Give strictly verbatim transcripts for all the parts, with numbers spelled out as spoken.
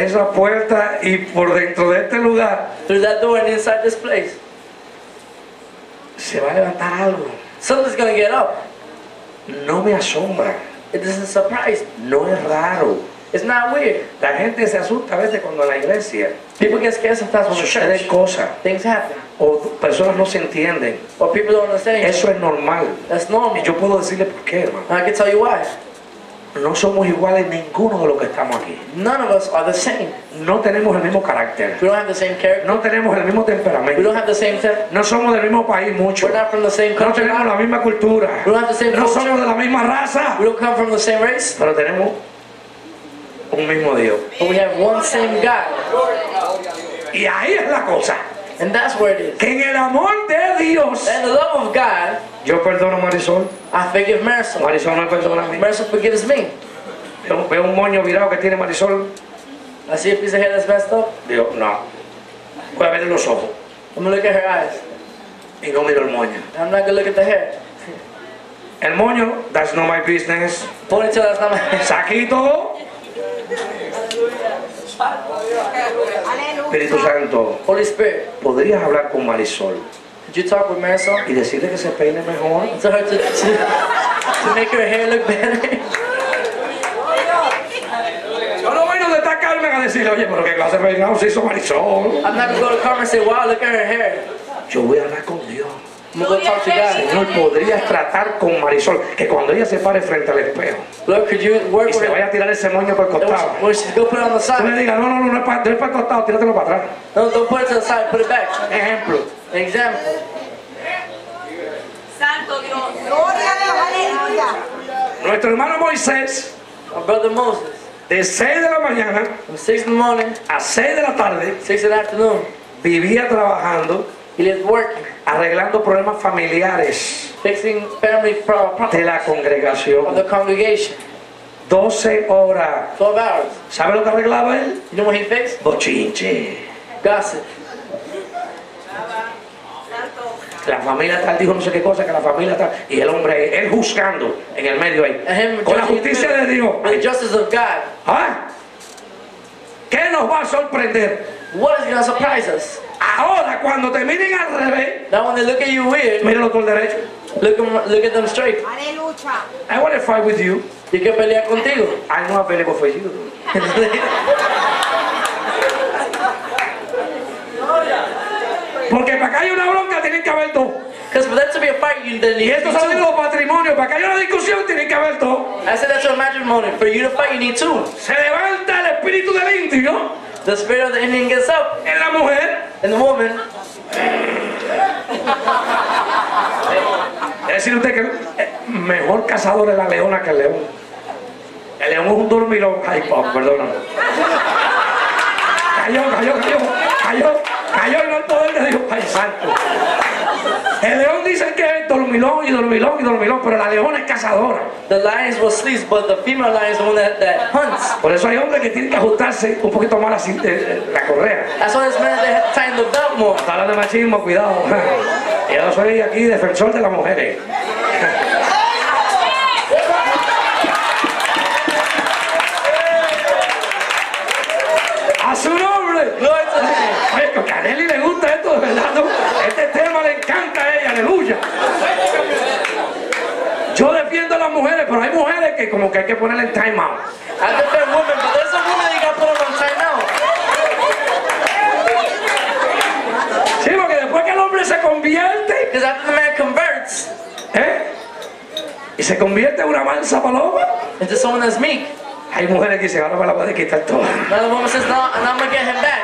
esa puerta y por dentro de este lugar through that door and inside this place, se va a levantar algo. something's gonna get up. No me asombra, It doesn't surprise me. no es raro. It's not weird. La gente se asusta a veces cuando en la iglesia People get scared sometimes when the suceden church cosas things happen, o personas no se entienden. or people don't understand. Eso es normal. That's normal. Y yo puedo decirle por qué, hermano. And I can tell you why. No somos iguales ninguno de los que estamos aquí. None of us are the same. No tenemos el mismo carácter. We don't have the same character. No tenemos el mismo We temperamento. don't have the same temper. No somos del mismo país mucho. We're not from the same No country. tenemos la misma cultura. We don't have the same No culture. somos de la misma raza. We don't come from the same race. Pero tenemos un mismo Dios. But we have one same God. Y ahí es la cosa. And that's where it is. Que en el amor de Dios, And the love of God, yo perdono a Marisol. I forgive Marisol. Marisol no me perdona a mí. Marisol forgives me. Veo, veo un moño virado que tiene Marisol. I see a piece of hair that's messed up. Digo, no. Voy a ver los ojos. I'm gonna look at her eyes. Y no miro el moño. I'm not gonna look at the hair. El moño, that's not my business. Ponytail, that's not my hair. Saquito. Espíritu Santo, Holy Spirit, ¿podrías hablar con Marisol could you talk with Marisol? y decirle que se peine mejor? Tell her to, to, to make her hair look better. Yo no voy donde está Carmen a decirle, oye, pero qué clase de peinado se hizo Marisol. I'm not gonna go to Carmen and say, wow, look at her hair. Yo voy a hablar con Dios. I'm gonna go talk to God. Señor, ¿podrías tratar con Marisol que cuando ella se pare frente al espejo Lord, could you work y with se her? vaya a tirar ese moño por el And when costado? she- when she go put it on the Tú le side. digas, no, no, no, no es para, no es para el costado, tíratelo para atrás. No, don't put it to the side, put it back. Ejemplo, An example. Santo Dios. Gloria a Dios, aleluya. nuestro hermano Moisés, My brother Moses, de seis de la mañana from six in the morning, a seis de la tarde, six in the afternoon, vivía trabajando, he lived working, arreglando problemas familiares fixing family pro- de problems la of congregación. the congregation. doce horas. twelve hours. ¿Sabe lo que arreglaba él? You know what he fixed? Bochinche. Gossip. La familia tal dijo no sé qué cosa, que la familia tal. Y el hombre, él juzgando en el medio ahí. And him Con la judging justicia the- de Dios. with the justice of God. ¿Ah? ¿Qué nos va a sorprender? What is going to surprise us? Ahora, cuando te miren al revés, Now when they look at you weird, mírenlo por el derecho. look, 'em- look at them straight. Aleluya. I want to fight with you. You can pelear contigo. I know available for you. Porque para que haya una bronca tienen que haber dos. Because for that to be a fight, you then Y need esto two. son los patrimonios. Para que haya una discusión tienen que haber dos. I said that's your matrimony. For you to fight, you need two. Se levanta el espíritu del indio The spirit of the Indian gets up, en la mujer. and the woman. Es decir usted que eh, mejor cazador es la leona que el león. El león es un dormilón. Ay, oh, perdona. Cayó, cayó, cayó, cayó, cayó en el poder de Dios. Ay, santo. El león dice que es dormilón y dormilón y dormilón, pero la leona es cazadora. The lions will sleep, but the female lion is the one that, that hunts. Por eso hay hombres que tienen que ajustarse un poquito más así, eh, la correa. That's why this man they have to tighten the belt more. Está hablando de machismo, cuidado. Yo no soy aquí defensor de las mujeres. A su nombre. Glory to him. Oye, que a Nelly le gusta esto, de verdad, ¿no? Este tema le encanta a ella, aleluya. Yo defiendo a las mujeres, pero hay mujeres que como que hay que ponerle en time out. I defend women, but there's a woman that you got to put them on time out. Sí, porque después que el hombre se convierte, Because after the man converts ¿eh? Y se convierte en una mansa paloma. into someone that's meek, Hay mujeres que dicen, ahora me la voy a quitar toda. now the woman says, no, and I'm going to get him back.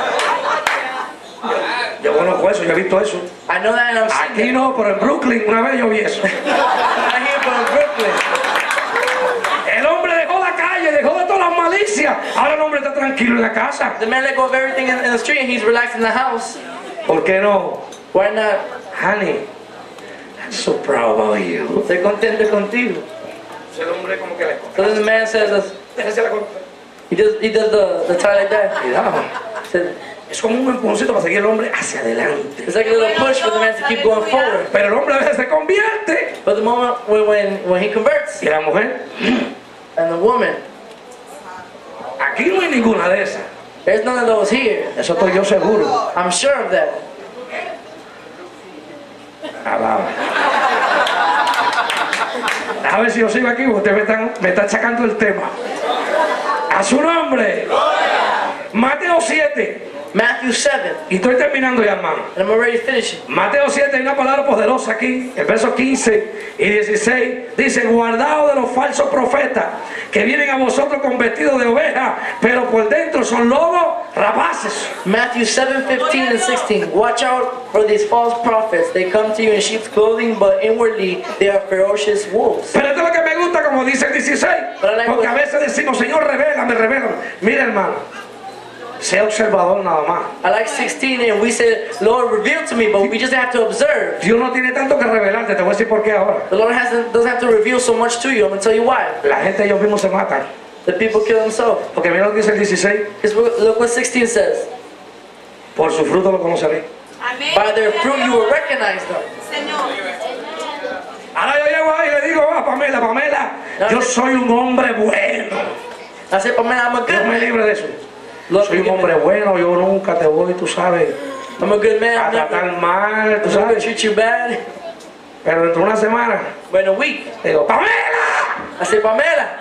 Yo conozco eso, yo he visto eso. I know that and I'm Aquí seeing it. no, pero en Brooklyn una vez yo vi eso. I hear from Brooklyn. El hombre dejó la calle, dejó de todas las malicias. Ahora el hombre está tranquilo en la casa. The man let go of everything in, in the street and he's relaxed in the house. ¿Por qué no? Why not? Honey, I'm so proud about you. Estoy contento contigo. El hombre como que le So then the man says, this, déjese la cosa. he does, he does the, the tie like that. Cuidado. He said, Es como un empujoncito para seguir el hombre hacia adelante. it's like a little push for the man to keep going forward. Pero el hombre a veces se convierte. But the moment when, when, when he converts, Y la mujer, and the woman, Aquí no hay ninguna de esas. There's none of those here. Eso estoy yo seguro. I'm sure of that. Alaba. A ver si yo sigo aquí, porque usted me está, me está sacando el tema. A su nombre. Mateo siete. Matthew seven. Y estoy terminando ya, hermano. And I'm already finishing. Mateo siete, hay una palabra poderosa aquí, el verso quince y dieciséis, dice: guardaos de los falsos profetas, que vienen a vosotros con vestidos de oveja, pero por dentro son lobos rapaces. Matthew seven, fifteen and sixteen. Watch out for these false prophets. They come to you in sheep's clothing, but inwardly they are ferocious wolves. Pero esto es lo que me gusta, como dice el dieciséis, porque a veces decimos: Señor, revélame, revélame. Mira, hermano, sea observador nada más. I like sixteen, and we said, Lord, reveal to me, but we just have to observe. Dios no tiene tanto que revelarte, te voy a decir por qué ahora. The Lord hasn't, doesn't have to reveal so much to you. I'm going to tell you why. La gente, ellos mismos se matan. The people kill themselves. Porque mira lo que dice el dieciséis: Because look what sixteen says. por su fruto lo conoceréis. By their fruit you will recognize them. Ahora yo llego ahí y le digo: ah, Pamela, Pamela, yo soy un hombre bueno. I said, but man, I'm a good Dios me man. libre de eso. Lord, Soy un forgive hombre me. bueno, yo nunca te voy, tú sabes, I'm a good man. a I'm never, tratar mal, tú I'm not going to sabes. treat you bad. Pero dentro de una semana, But in a week, le digo: ¡Pamela! I said, Pamela.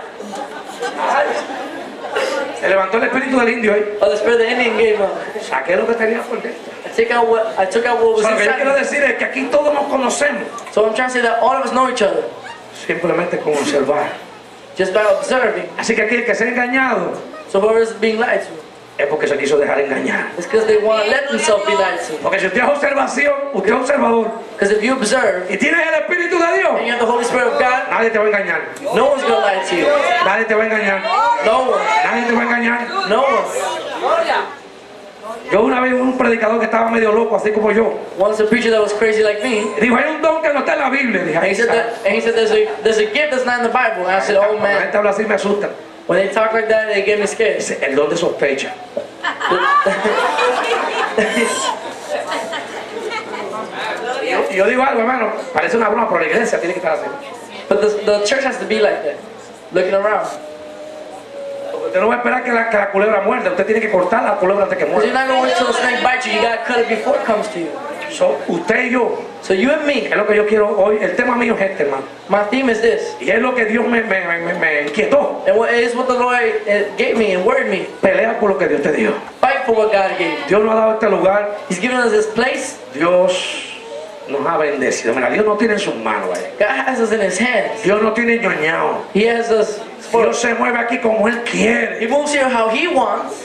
Se levantó el espíritu del indio ahí. Oh, the spirit of the Indian gave up. Saqué lo que tenía por dentro. I took out what I took out what O was sea, lo que yo quiero inside. decir es que aquí todos nos conocemos, So I'm trying to say that all of us know each other simplemente con observar. just by observing. Así que aquí el que sea engañado So whoever's being lied to, es porque se quiso dejar engañar. it's because they want to let themselves be lied to. Porque si usted es observación, usted es observador, Because if you observe y tienes el espíritu de Dios, and you have the Holy Spirit of God, nadie te va a engañar. no one's going to lie to you. Nadie te va a engañar. No one. Nadie te va a engañar. No one. Yo una vez vi un predicador que estaba medio loco, así como yo. Once a preacher that was crazy like me, Y dijo: hay un don que no está en la Biblia. Dije: and he "Ay, said that, and he said there's a there's a gift that's not in the Bible. And I said, oh cuando la man, gente habla así me asusta. when they talk like that, they get me scared. Dice: el don de sospecha. Y yo digo algo, hermano, parece una broma, pero la iglesia tiene que estar así. But the, the church has to be like that, looking around. Usted no va a esperar que la, que la culebra muerda, usted tiene que cortar la culebra antes que Because you're muerda. not going to wait till the snake bites you. You got to cut it before it comes to you. So, usted y yo, So you and me, es lo que yo quiero hoy. El tema mío es este, hermano. my theme is this. Y es lo que Dios me, me, me, me inquietó. And what is what the Lord uh, gave me and worded me. Pelea por lo que Dios te dio. Fight for what God gave you. Dios nos ha dado este lugar. He's given us this place. Dios nos ha bendecido. Mira, Dios no tiene en sus manos ahí. God has us in His hands. Dios no tiene ñoñao. He has us. Dios se mueve aquí como Él He quiere. moves here how He wants.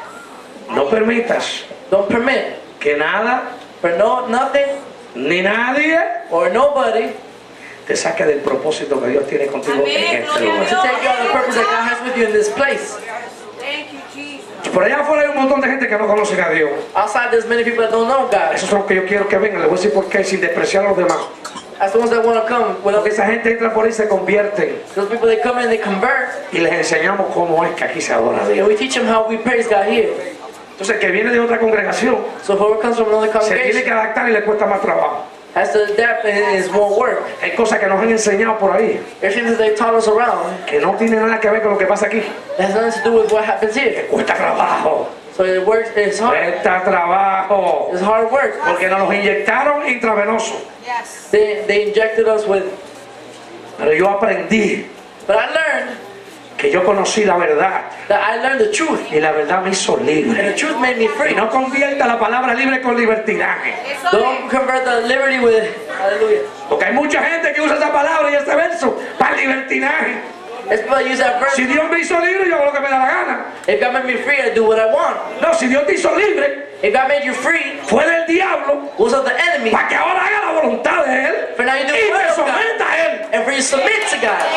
No permitas Don't permit que nada for no nothing ni nadie or nobody te saque del propósito que Dios tiene contigo en este to lugar. take you out of the purpose that God has with you in this place. Thank you, Jesus. Por allá afuera hay un montón de gente que no conocen a Dios. Outside, there's many people that don't know God. Esos son los que yo quiero que vengan. Les voy a decir por qué, sin despreciar a los demás. That's the ones that want to come. Well, Porque esa gente entra por ahí y se convierten. those people they come in, they convert, Y les enseñamos cómo es que aquí se adora a and Dios. we teach them how we praise God here. Entonces, el que viene de otra congregación So whoever comes from another se tiene que congregation adaptar y le cuesta más trabajo. has to adapt, and it's more work. Hay cosas que nos han enseñado por ahí There's things that they've taught us around que no tienen nada que ver con lo que pasa aquí. that has nothing to do with what happens here. Cuesta trabajo. So it works. It's hard. Cuesta trabajo. It's hard work. Porque nos los inyectaron intravenoso. Yes. They they injected us with, Pero yo aprendí but I learned que yo conocí la verdad. that I learned the truth, Y la verdad me hizo and libre. the truth made me Y free. no convierta la palabra libre con libertinaje. Don't convert the liberty with hallelujah. Porque hay mucha gente que usa esa palabra y ese verso para libertinaje. It's people that use that verse. Si Dios me hizo libre, yo hago lo que me da la gana. If God made me free, I do what I want. No, si Dios te hizo libre, If God made you free, fue del diablo was of the enemy. para que ahora haga la voluntad de Él For now you do y the me will of God, someta a Él. and for you submit to God.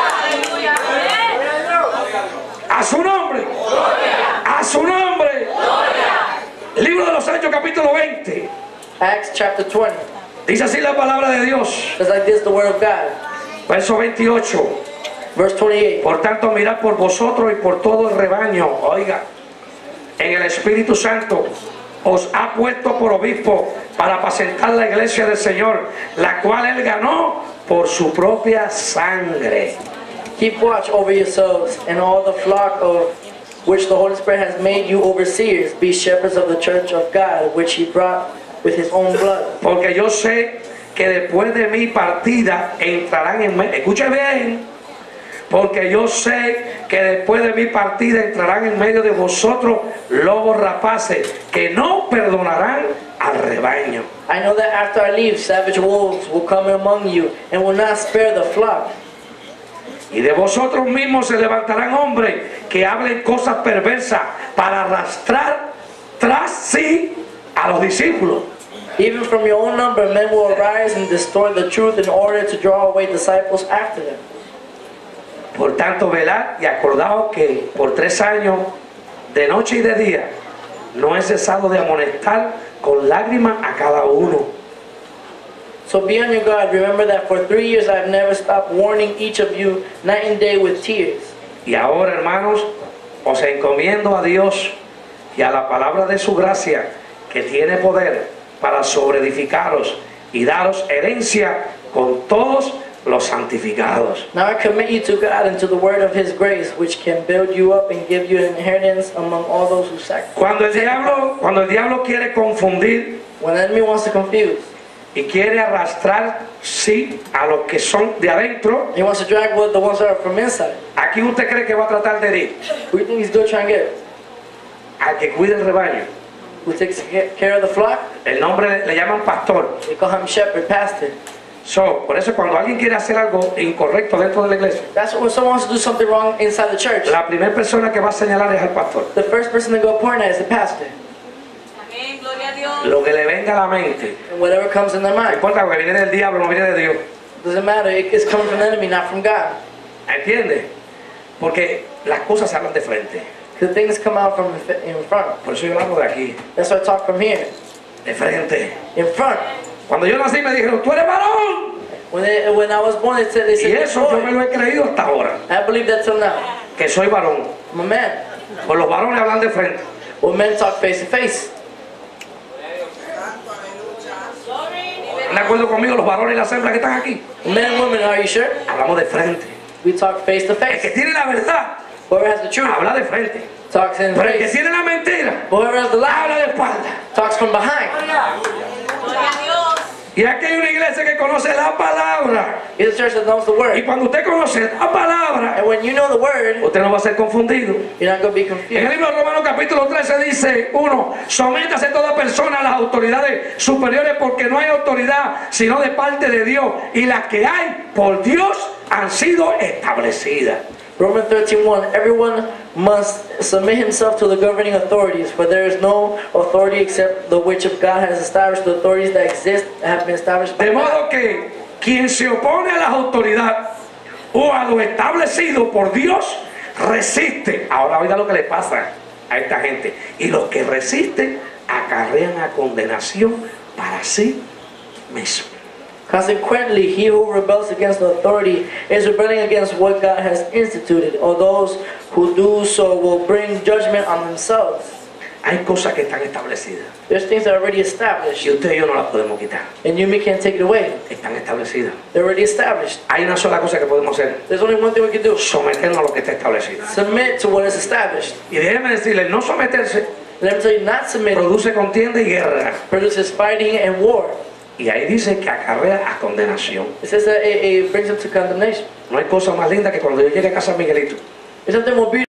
A su nombre. A su nombre. Libro de los Hechos, capítulo veinte. Acts chapter twenty. Dice así la palabra de Dios. It's like this, the word of God. Verso veintiocho. Verse twenty-eight. Por tanto, mirad por vosotros y por todo el rebaño. Oiga, en el Espíritu Santo os ha puesto por obispo para apacentar la iglesia del Señor, la cual Él ganó por su propia sangre. Keep watch over yourselves and all the flock of which the Holy Spirit has made you overseers, be shepherds of the church of God, which he brought with his own blood. Porque yo sé que después de mi partida entrarán en medio, escuche bien, porque yo sé que después de mi partida entrarán en medio de vosotros lobos rapaces que no perdonarán al rebaño. I know that after I leave, savage wolves will come among you and will not spare the flock. Y de vosotros mismos se levantarán hombres que hablen cosas perversas para arrastrar tras sí a los discípulos. Even from your own number, men will arise and distort the truth in order to draw away disciples after them. Por tanto, velad y acordaos que por tres años, de noche y de día, no he cesado de amonestar con lágrimas a cada uno. So be on your guard. Remember that for three years I have never stopped warning each of you night and day with tears. Y ahora, hermanos, os encomiendo a Dios y a la palabra de su gracia, que tiene poder para sobreedificaros y daros herencia con todos los santificados. Now I commit you to God and to the word of his grace, which can build you up and give you an inheritance among all those who sacrifice. Cuando el diablo, cuando el diablo quiere confundir When the enemy wants to confuse, y quiere arrastrar, sí, a los que son de adentro, he wants to drag with the ones that are from inside. ¿a quién usted cree que va a tratar de herir? Who do you think he's going to try and get? Al que cuida el rebaño. Who takes care of the flock? El nombre le llaman pastor. They call him shepherd, pastor. So, por eso cuando alguien quiere hacer algo incorrecto dentro de la iglesia, That's when someone wants to do something wrong inside the church. la primera persona que va a señalar es al pastor. The first person to go point at is the pastor. Amén, gloria a Dios. Lo que le venga a la mente, And whatever comes in their no mind. importa porque viene del diablo, no viene de Dios. Doesn't matter, it is coming from the enemy, not from God. ¿Entiende? Porque las cosas se hablan de frente. The things come out from in front. Por eso yo hablo de aquí, That's why I talk from here. de frente. In front. Cuando yo nací me dijeron, tú eres varón. When they, when I was born, they said, they Y said, eso yo me "Boy." lo he creído hasta ahora, I believe that till now. que soy varón. I'm a man. Pues los varones hablan de frente. Well, men talk face to face. ¿Están de acuerdo conmigo los varones y las hembras que están aquí? Men and women, are you sure? Hablamos de frente. We talk face to El que face. tiene la verdad, Whoever has the truth habla de frente. talks in Pero el que face. tiene la mentira, Whoever has the lie habla de espalda. talks from behind. Gloria a Dios. Y aquí hay una iglesia que conoce la palabra. It's a church that knows the Y word. cuando usted conoce la palabra, And when you know the word, usted no va a ser confundido. you're not going to be En el confused. libro de Romanos capítulo trece dice, uno, sométase toda persona a las autoridades superiores porque no hay autoridad sino de parte de Dios y las que hay por Dios han sido establecidas. Romans thirteen one. Everyone must submit himself to the governing authorities, for there is no authority except the which of God has established. The authorities that exist have been established by De God. modo que quien se opone a las autoridades o a lo establecido por Dios resiste. Ahora oiga lo que le pasa a esta gente. Y los que resisten acarrean a condenación para sí mismos. Consequently, he who rebels against the authority is rebelling against what God has instituted, or those who do so will bring judgment on themselves. Hay cosas que están establecidas There's things that are already established, y usted y yo no las podemos quitar. and you and me can't take it away. Están establecidas. They're already established. Hay una sola cosa que podemos hacer: There's only one thing we can do. someternos a lo que está establecido. Submit to what is established. Y déjeme decirle, no someterse Let me tell you, not submitting produce contienda y guerra. produces fighting and war. Y ahí dice que acarrea a condenación. It says that it, it brings them to condemnation. No hay cosa más linda que cuando yo llegue a casa de Miguelito, There's something more beautiful